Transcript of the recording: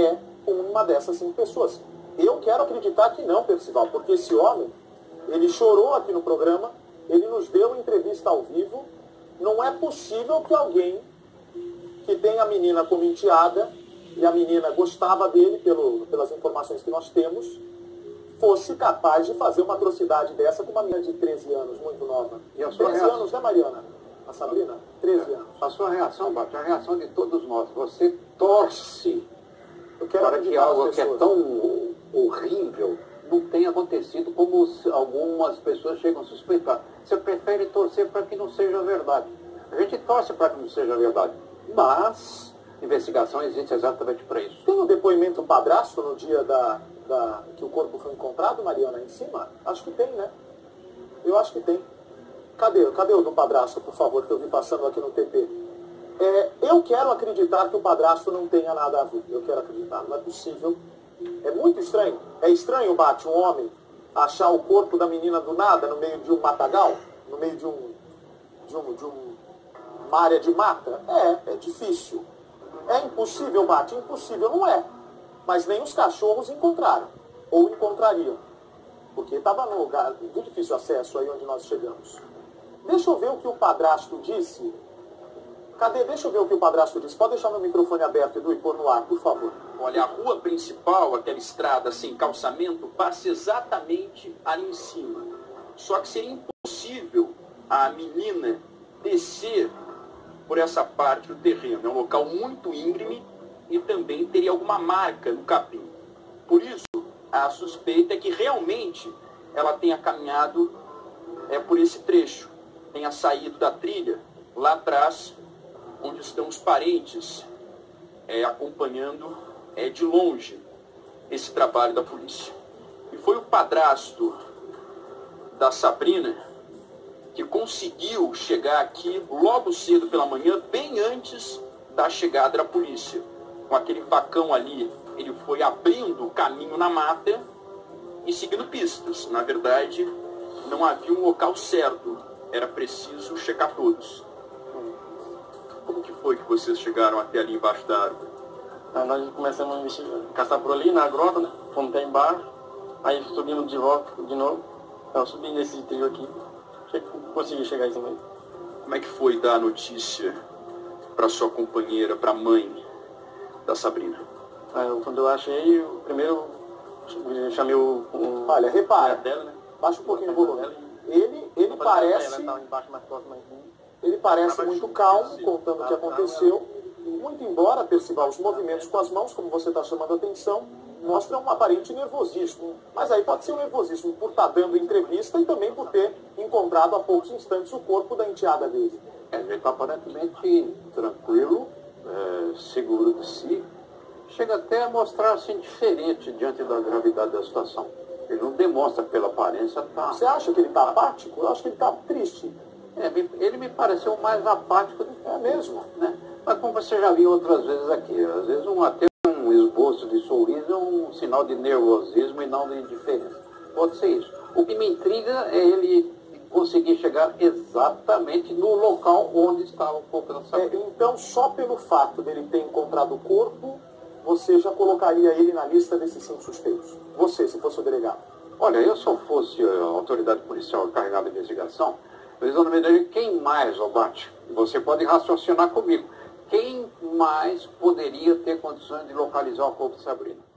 é uma dessas 5 pessoas. Eu quero acreditar que não, Percival, porque esse homem, ele chorou aqui no programa, ele nos deu uma entrevista ao vivo. Não é possível que alguém que tem a menina como enteada, e a menina gostava dele, pelas informações que nós temos, fosse capaz de fazer uma atrocidade dessa com uma menina de 13 anos, muito nova. E a sua 13 reação? anos, né, Mariana? A Sabrina? 13 anos. A sua reação, Bate, a reação de todos nós. Você torce para que algo que é tão horrível não tenha acontecido como algumas pessoas chegam a suspeitar. Você prefere torcer para que não seja verdade. A gente torce para que não seja verdade. Mas investigação existe exatamente para isso. Tem um depoimento do padrasto no dia que o corpo foi encontrado, Mariana, em cima? Acho que tem, né? Eu acho que tem. Cadê o do padrasto, por favor, que eu vi passando aqui no TP? Eu quero acreditar que o padrasto não tenha nada a ver. Eu quero acreditar, não é possível. É muito estranho. É estranho, Bate, um homem achar o corpo da menina do nada no meio de um matagal? No meio de uma área de mata? É difícil. É impossível, Bate? Impossível não é. Mas nem os cachorros encontraram. Ou encontrariam. Porque estava num lugar de difícil acesso aí onde nós chegamos. Deixa eu ver o que o padrasto disse. Cadê? Deixa eu ver o que o padrasto disse. Pode deixar meu microfone aberto, Edu, e pôr no ar, por favor. Olha, a rua principal, aquela estrada sem calçamento, passa exatamente ali em cima. Só que seria impossível a menina descer por essa parte do terreno. É um local muito íngreme e também teria alguma marca no capim. Por isso, a suspeita é que realmente ela tenha caminhado por esse trecho. Tenha saído da trilha lá atrás, onde estão os parentes acompanhando de longe esse trabalho da polícia. E foi o padrasto da Sabrina que conseguiu chegar aqui logo cedo pela manhã, bem antes da chegada da polícia. Com aquele facão ali, ele foi abrindo o caminho na mata e seguindo pistas. Na verdade, não havia um local certo, era preciso checar todos. Como que foi que vocês chegaram até ali embaixo da árvore? Aí nós começamos a investigar, caçar por ali, na grota, né? Fomos até embaixo, aí subimos de volta de novo. Então, subi nesse trio aqui, consegui chegar em cima aí. Como é que foi dar a notícia para sua companheira, para a mãe da Sabrina? Aí, quando eu achei, primeiro eu chamei Olha, repara, dela, né? baixa um pouquinho o volume. Ele parece... Ela embaixo, mais próximo aí. Ele parece muito calmo, contando o que aconteceu. Muito embora, Percival, os movimentos com as mãos, como você está chamando a atenção, mostram um aparente nervosismo. Mas aí pode ser um nervosismo por estar dando entrevista e também por ter encontrado há poucos instantes o corpo da enteada dele. Ele está aparentemente tranquilo, seguro de si. Chega até a mostrar-se indiferente diante da gravidade da situação. Ele não demonstra pela aparência... Você acha que ele está apático? Eu acho que ele está triste. Ele me pareceu mais apático do que mesmo, né? Mas como você já viu outras vezes aqui, às vezes até um esboço de sorriso é um sinal de nervosismo e não de indiferença. Pode ser isso. O que me intriga é ele conseguir chegar exatamente no local onde estava o corpo da Sabrina. Então, só pelo fato dele ter encontrado o corpo, você já colocaria ele na lista desses 5 suspeitos? Você, se fosse o delegado? Olha, se eu fosse a autoridade policial encarregada de investigação, eu examinaria quem mais, Obate. Você pode raciocinar comigo. Quem mais poderia ter condições de localizar o corpo de Sabrina?